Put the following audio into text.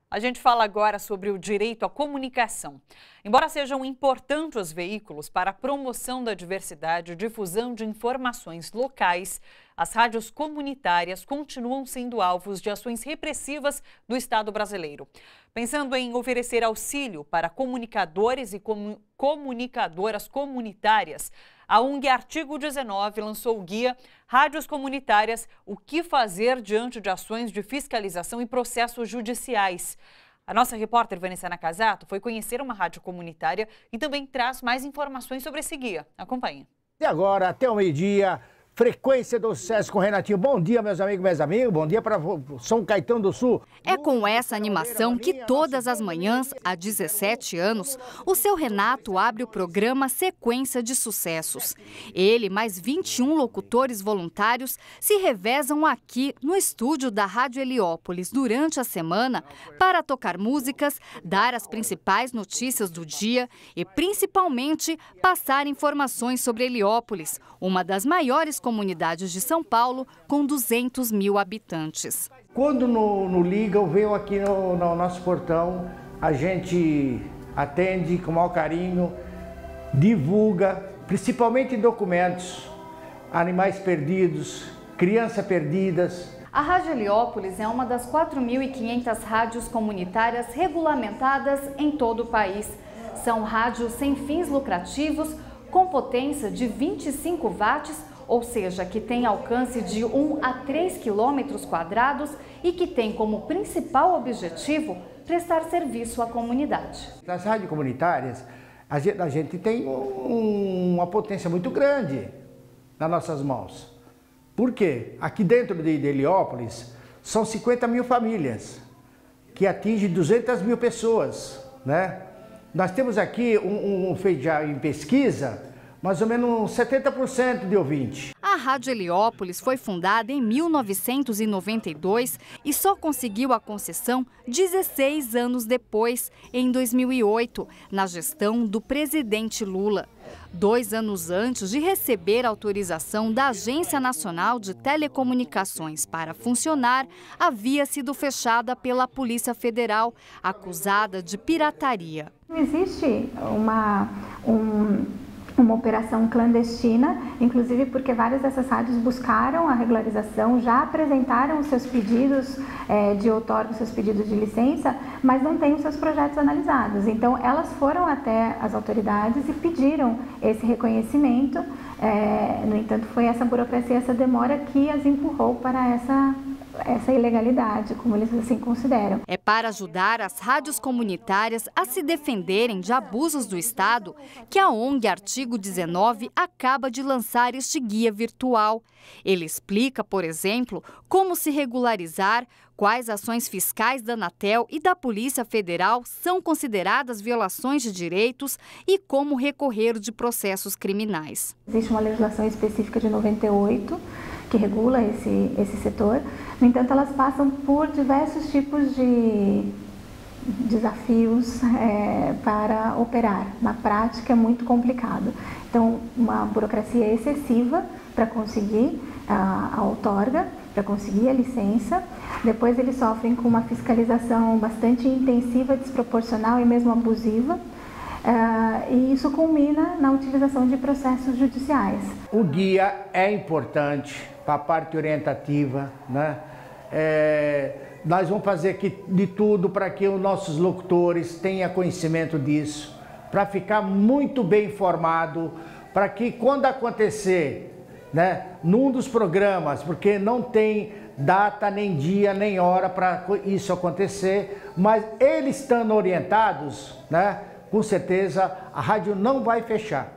A gente fala agora sobre o direito à comunicação. Embora sejam importantes os veículos para a promoção da diversidade e difusão de informações locais, as rádios comunitárias continuam sendo alvos de ações repressivas do Estado brasileiro. Pensando em oferecer auxílio para comunicadores e comunicadoras comunitárias, a ONG Artigo 19 lançou o guia Rádios Comunitárias, o que fazer diante de ações de fiscalização e processos judiciais. A nossa repórter Vanessa Nakazato foi conhecer uma rádio comunitária e também traz mais informações sobre esse guia. Acompanhe. E agora, até o meio-dia, Frequência do Sucesso com Renatinho. Bom dia, meus amigos e minhas amigas. Bom dia para São Caetano do Sul. É com essa animação que todas as manhãs, há 17 anos, o seu Renato abre o programa Sequência de Sucessos. Ele, mais 21 locutores voluntários, se revezam aqui no estúdio da Rádio Heliópolis durante a semana para tocar músicas, dar as principais notícias do dia e, principalmente, passar informações sobre Heliópolis, uma das maiores comunidades de São Paulo, com 200 mil habitantes. Quando no Liga, eu venho aqui no nosso portão, a gente atende com o maior carinho, divulga, principalmente documentos, animais perdidos, crianças perdidas. A Rádio Heliópolis é uma das 4.500 rádios comunitárias regulamentadas em todo o país. São rádios sem fins lucrativos, com potência de 25 watts, ou seja, que tem alcance de 1 a 3 quilômetros quadrados e que tem como principal objetivo prestar serviço à comunidade. Nas rádios comunitárias, a gente tem uma potência muito grande nas nossas mãos. Por quê? Aqui dentro de Heliópolis, são 50 mil famílias, que atingem 200 mil pessoas, né? Nós temos aqui feito já em pesquisa, mais ou menos 70% de ouvinte. A Rádio Heliópolis foi fundada em 1992 e só conseguiu a concessão 16 anos depois, em 2008, na gestão do presidente Lula. 2 anos antes de receber a autorização da Agência Nacional de Telecomunicações para funcionar, havia sido fechada pela Polícia Federal, acusada de pirataria. Existe uma operação clandestina, inclusive porque várias dessas rádios buscaram a regularização, já apresentaram os seus pedidos de outorga, os seus pedidos de licença, mas não têm os seus projetos analisados. Então, elas foram até as autoridades e pediram esse reconhecimento. No entanto, foi essa burocracia, essa demora que as empurrou para essa ilegalidade, como eles assim consideram. É para ajudar as rádios comunitárias a se defenderem de abusos do Estado que a ONG Artigo 19 acaba de lançar este guia virtual. Ele explica, por exemplo, como se regularizar, quais ações fiscais da Anatel e da Polícia Federal são consideradas violações de direitos e como recorrer de processos criminais. Existe uma legislação específica de 98 que regula esse setor. No entanto, elas passam por diversos tipos de desafios para operar. Na prática, é muito complicado. Então, uma burocracia excessiva para conseguir a outorga, para conseguir a licença. Depois, eles sofrem com uma fiscalização bastante intensiva, desproporcional e mesmo abusiva. E isso culmina na utilização de processos judiciais. O guia é importante para a parte orientativa, né? Nós vamos fazer aqui de tudo para que os nossos locutores tenham conhecimento disso, para ficar muito bem informado, para que quando acontecer, né, num dos programas, porque não tem data, nem dia, nem hora para isso acontecer, mas eles estando orientados, né, com certeza a rádio não vai fechar.